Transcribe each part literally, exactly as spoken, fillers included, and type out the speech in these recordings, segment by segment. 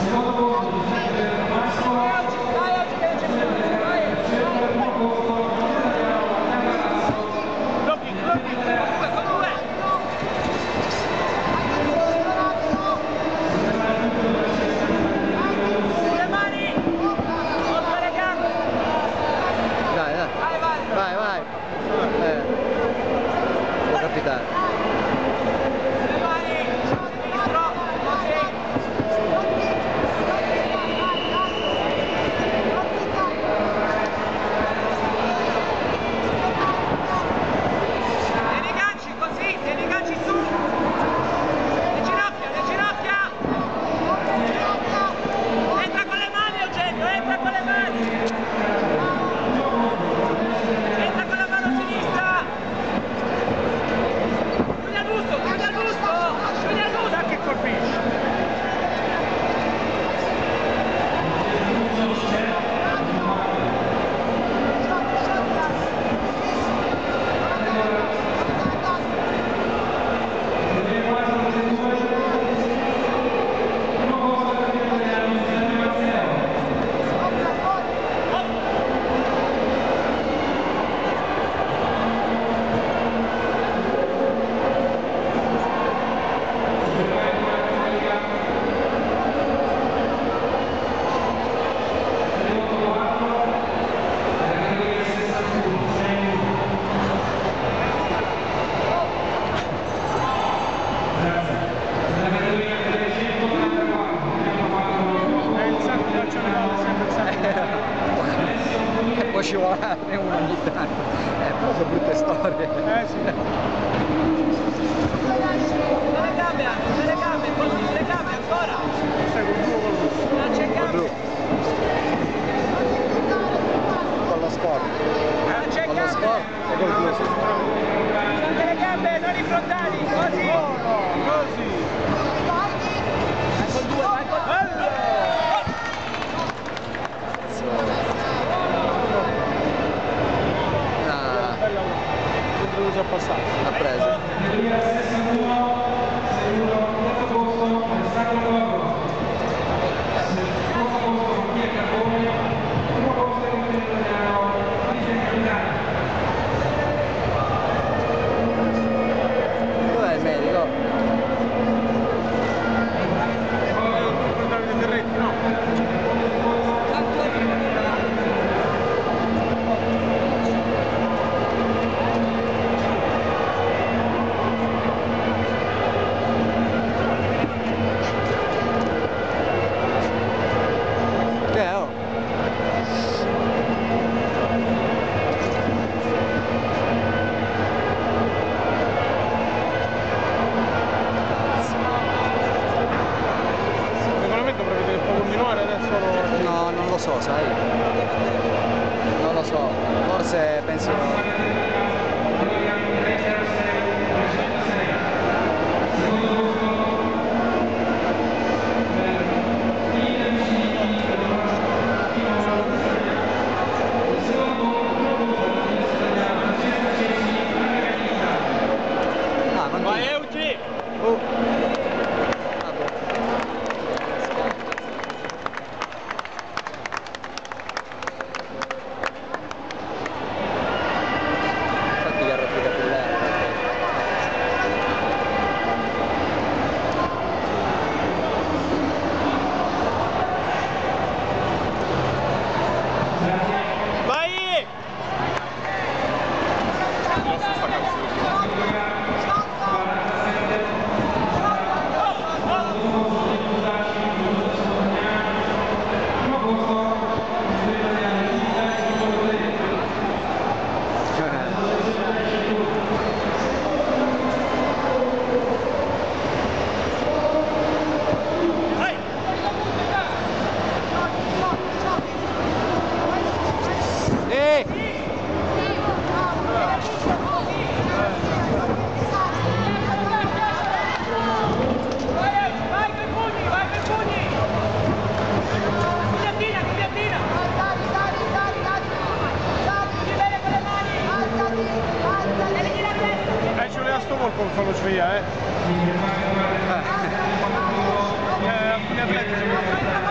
Vai, vai. Eh. Può capitare. Può scivolarne uno ogni tanto, è proprio brutte storie. Eh sì. Le gambe, le gambe, così, le gambe ancora. Stai col blu col blu. Non c'è gambe. Con lo sport. Non c'è Con lo gambe. sport e col blu. Anche le gambe, non i frontali, così. Buono, così. Vai col due, vai col due. Già passato. Ha preso. Dov'è il medico? Davide Terretti, no? No, non lo so, sai? Non lo so, forse penso... Ah, Vai Eugi! Oh. Eh, ci voleva sto colpo per farlo sveglia, eh? Eh, alcuni atleti sono...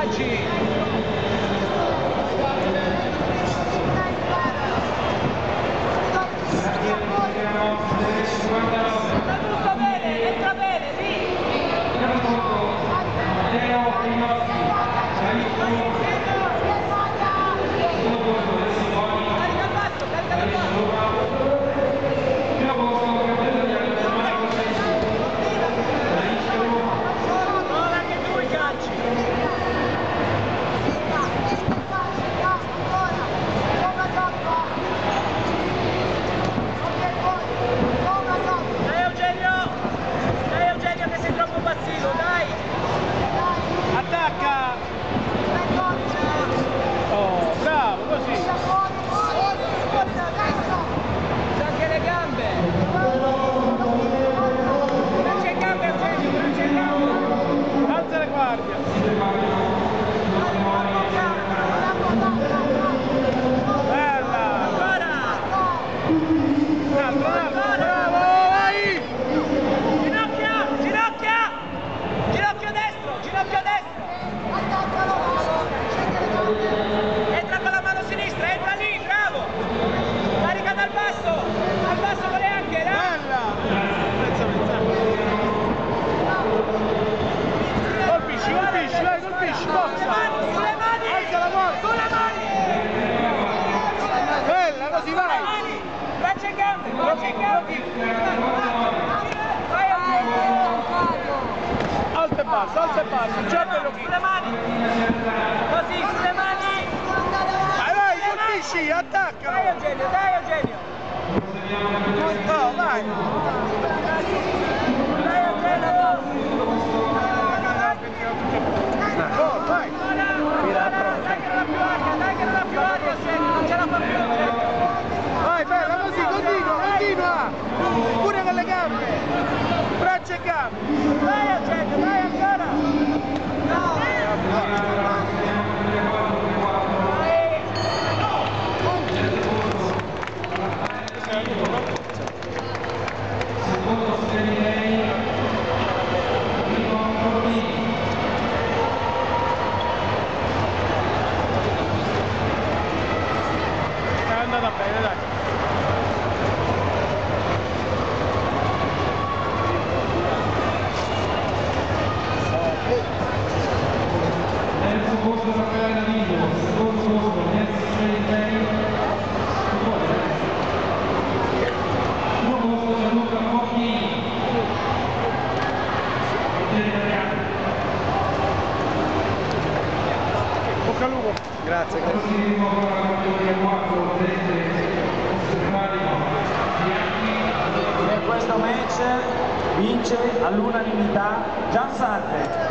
Bianchi! Sta giusto bene, entra bene, sì! Carica il basso, carica il basso! Prova anche tu i calci! Dai Eugenio! Dai Eugenio che sei troppo passivo, dai! Attacca! Oh, bravo, così! C'ha anche le gambe! Braccia in gambe Eugenio, braccia in gambe! Alza la guardia! Bella! Ancora! Bravo, bravo, bravo, vai! Ginocchia! Ginocchia! Ginocchio destro! Ginocchio destro! Entra con la mano sinistra, entra lì, bravo! Carica dal basso! Dal basso con le anche, là! Bella! Pensa, pensa. Colpisci, colpisci, vai, colpisci, Sulle forza! mani, sulle mani! Alza la guardia! Sulle mani! Bella, così, Sulle vai! mani! Braccia in gambe, braccia in gambe! Vai Alza e basso, alza e basso, già bello qui! sulle mani! Così, sulle mani! Vai, vai, colpisci, attaccalo! Dai Eugenio, dai Eugenio! No, vai! Dai Eugenio! Oh, vai! Dai che non ha più aria, dai che non ha più aria Eugenio, non ce la fa più Eugenio! Vai, bella, così, continua, continua! Pure con le gambe! Braccia e gambe! Dai Eugenio, dai ancora! È andata bene, dai! Terzo posto Raffaele Davido, secondo posto Alessio Celentei, primo posto Gianluca Focchini, Bocca al lupo! Grazie, grazie. proseguiremo con la categoria quattro, tre, In questo match vince all'unanimità Gian Sante.